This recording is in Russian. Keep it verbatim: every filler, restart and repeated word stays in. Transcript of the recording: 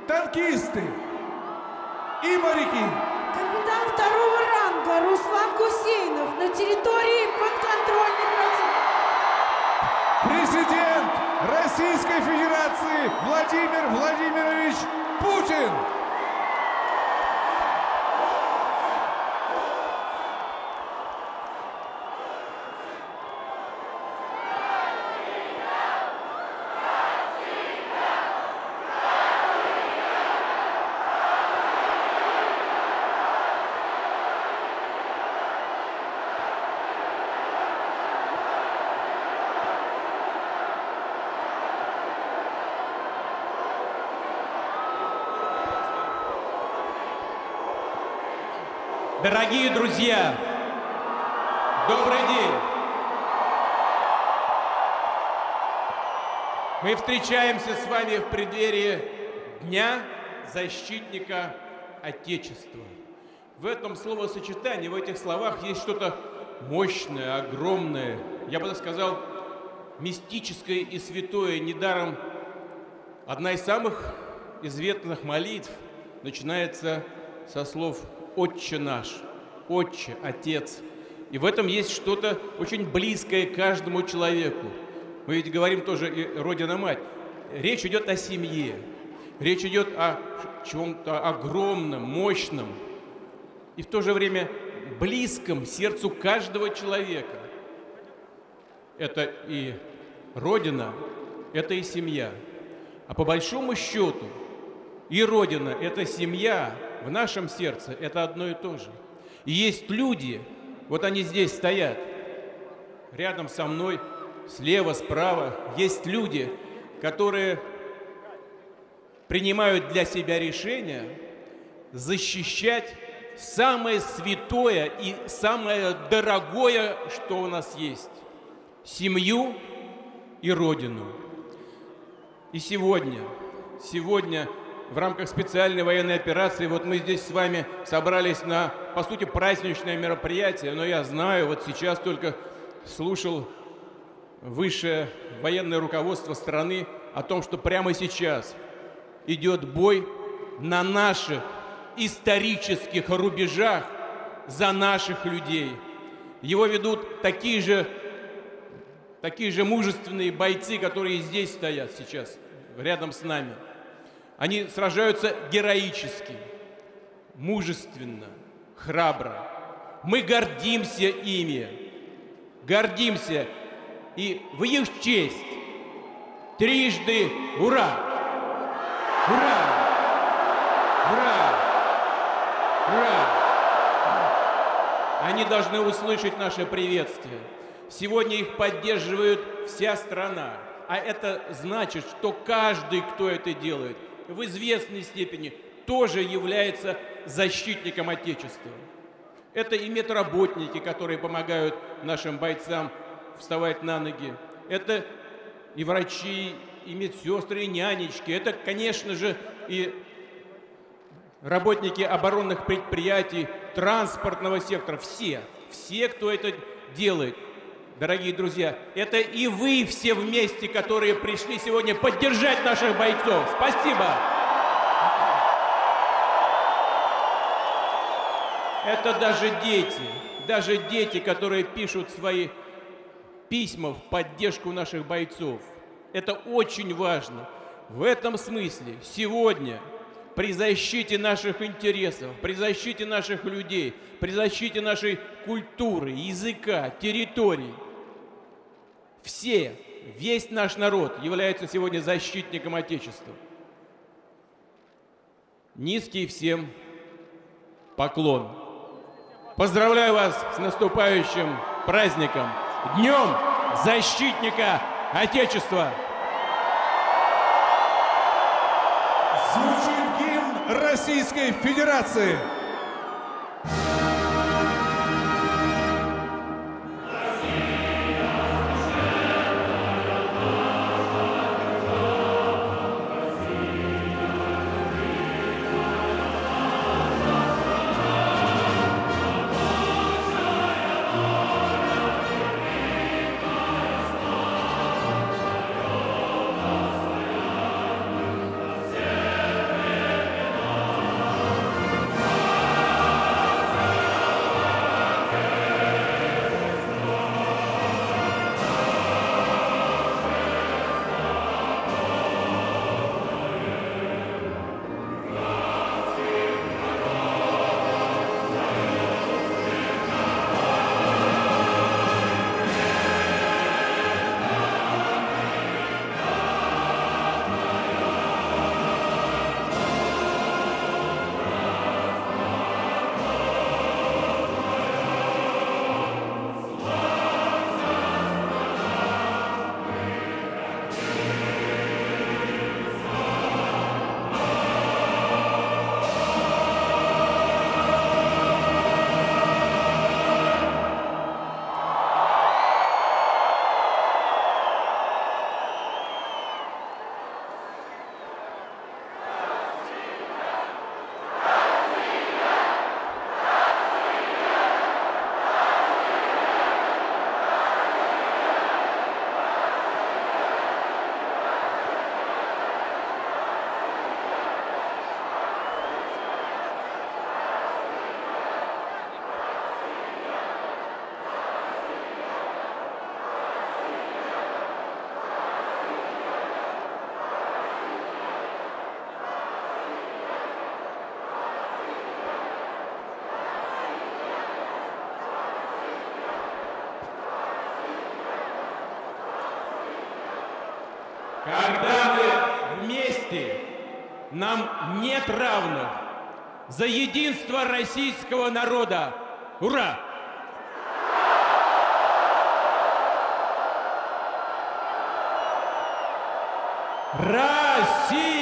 танкисты и моряки. Капитан второго ранга Руслан Гусейнов на территории подконтрольной против... Президент Российской Федерации Владимир Владимирович Путин. Дорогие друзья, добрый день! Мы встречаемся с вами в преддверии Дня защитника Отечества. В этом словосочетании, в этих словах есть что-то мощное, огромное, я бы так сказал, мистическое и святое. Недаром одна из самых известных молитв начинается со слов «Отче наш», «Отче», «Отец». И в этом есть что-то очень близкое каждому человеку. Мы ведь говорим тоже и «Родина-мать». Речь идет о семье, речь идет о чем-то огромном, мощном и в то же время близком сердцу каждого человека. Это и Родина, это и семья. А по большому счету и Родина, это семья, в нашем сердце это одно и то же. И есть люди, вот они здесь стоят, рядом со мной, слева, справа, есть люди, которые принимают для себя решение защищать самое святое и самое дорогое, что у нас есть – семью и Родину. И сегодня, сегодня в рамках специальной военной операции вот мы здесь с вами собрались на, по сути, праздничное мероприятие, но я знаю, вот сейчас только слушал высшее военное руководство страны о том, что прямо сейчас идет бой на наших исторических рубежах за наших людей. Его ведут такие же, такие же мужественные бойцы, которые здесь стоят сейчас, рядом с нами. Они сражаются героически, мужественно, храбро. Мы гордимся ими, гордимся. И в их честь трижды ура! Ура! Ура! Ура! Они должны услышать наше приветствие. Сегодня их поддерживает вся страна. А это значит, что каждый, кто это делает, в известной степени тоже является защитником Отечества. Это и медработники, которые помогают нашим бойцам вставать на ноги. Это и врачи, и медсестры, и нянечки. Это, конечно же, и работники оборонных предприятий, транспортного сектора. Все, все, кто это делает. Дорогие друзья, это и вы все вместе, которые пришли сегодня поддержать наших бойцов. Спасибо! Это даже дети, даже дети, которые пишут свои письма в поддержку наших бойцов. Это очень важно. В этом смысле сегодня при защите наших интересов, при защите наших людей, при защите нашей культуры, языка, территорий, все, весь наш народ является сегодня защитником Отечества. Низкий всем поклон. Поздравляю вас с наступающим праздником, Днем Защитника Отечества! Звучит гимн Российской Федерации. нам нет равных. За единство российского народа! Ура! Россия!